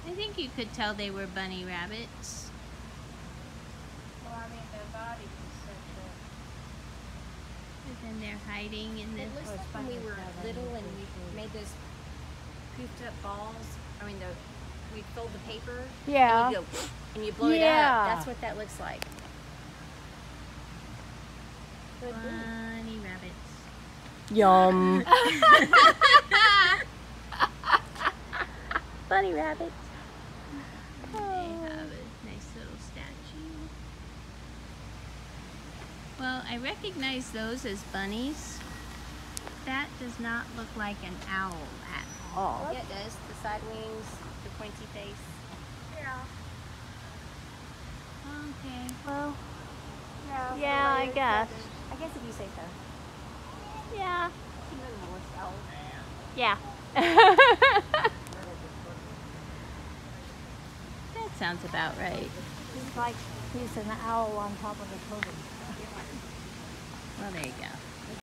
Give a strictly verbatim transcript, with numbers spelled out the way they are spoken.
I think you could tell they were bunny rabbits. Well, I mean, their body was such a... And then they're hiding in the... It looks like when we were little and we made those poofed up balls. I mean, the we fold the paper. Yeah. And you, go, and you blow Yeah. it up. That's what that looks like. Bunny rabbits. Yum. Bunny rabbits. They have a nice little statue. Well, I recognize those as bunnies. That does not look like an owl at all. Yeah, it does. The side wings, the pointy face. Yeah. Okay. Well, yeah. Yeah, I guess. I guess if you say so. Yeah. Even more so. Yeah. That sounds about right. It's like he's an owl on top of a totem. Well, there you go.